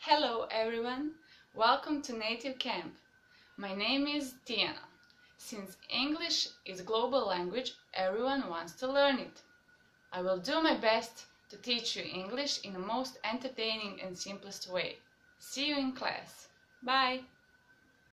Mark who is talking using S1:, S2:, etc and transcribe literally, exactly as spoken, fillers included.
S1: Hello everyone, welcome to Native Camp. My name is Tijana. Since English is a global language, everyone wants to learn it. I will do my best to teach you English in the most entertaining and simplest way. See you in class. Bye!